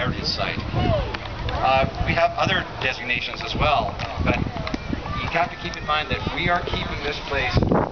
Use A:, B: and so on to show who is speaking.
A: heritage site. We have other designations as well, but you have to keep in mind that we are keeping this place